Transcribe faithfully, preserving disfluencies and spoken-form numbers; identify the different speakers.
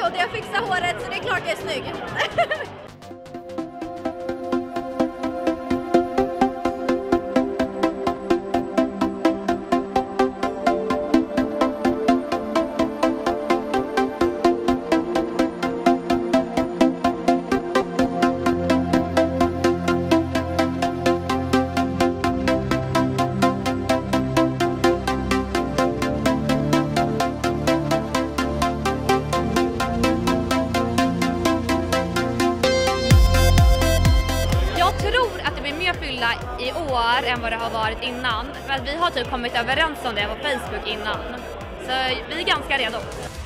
Speaker 1: och jag fixar håret så det är klart jag är snygg.
Speaker 2: Fylla i år än vad det har varit innan. Men vi har typ kommit överens om det på Facebook innan. Så vi är ganska redo.